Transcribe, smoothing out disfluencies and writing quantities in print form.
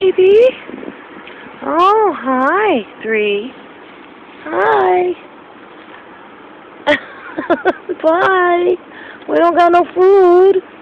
baby. Oh, hi, 3. Hi. Bye. We don't got no food.